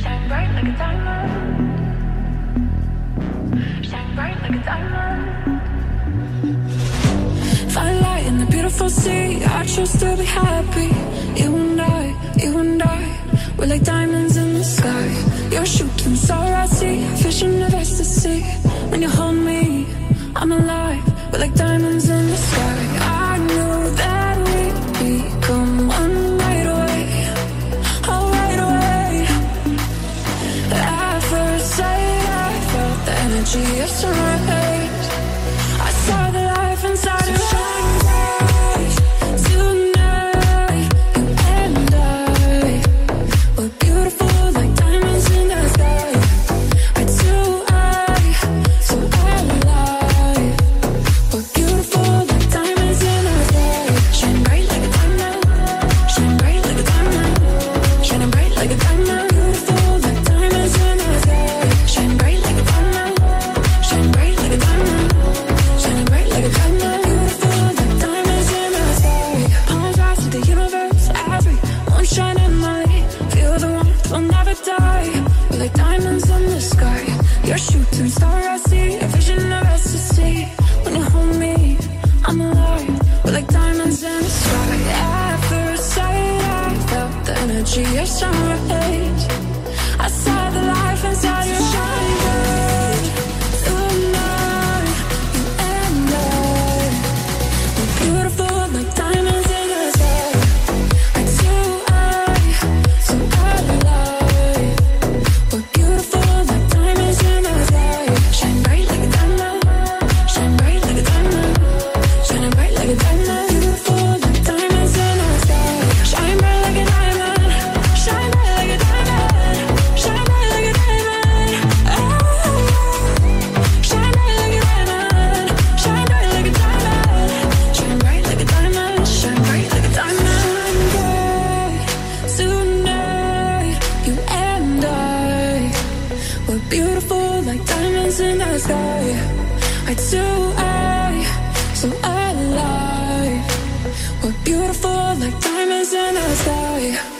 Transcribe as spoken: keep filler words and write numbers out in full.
Shine bright like a diamond. Shine bright like a diamond. Find light in the beautiful sea. I choose to be happy. You and I, you and I, we're like diamonds in the sky. You're shooting star I see, vision of ecstasy. When you hold me, I'm alive. We're like diamonds in the sky. I knew that we'd become one right away. Oh, right away. At first sight, I felt the energy of sunrise. I saw the life inside your eyes. Tonight, you and I, we're beautiful like diamonds in the sky. Eye to eye, so alive. We're beautiful like diamonds in the sky. Shine bright like a diamond. Shine bright like a diamond. Shining bright like a diamond. Beautiful like diamonds in the sky. Shine bright like a diamond. Shine bright like a diamond. Shining bright like a diamond. Beautiful like diamonds in the sky. Palms rise to the universe as we moonshine and light. Feel the warmth, we'll never die. We're like diamonds in the sky. You're shooting star I see, a vision of ecstasy. When you hold me, I'm alive. We're like diamonds in the sky. At first sight, I felt the energy of sun rays. I saw the life inside your eyes. Tonight, you and I, we're beautiful like diamonds in the sky. Eye to eye, so alive. We're beautiful like diamonds in the sky. Shine bright like a diamond. Shine bright like a diamond. Shining bright like a diamond. Beautiful like diamonds in the sky. Shine bright like a diamond. Shine bright like a diamond. Shine bright like a diamond. Oh, shine bright like a diamond. Shine bright like a diamond. Shine bright like a diamond. Shine bright like a diamond. Tonight, you and I, we're beautiful like diamonds in the sky. Eye to eye, so alive. We're beautiful like diamonds in the sky.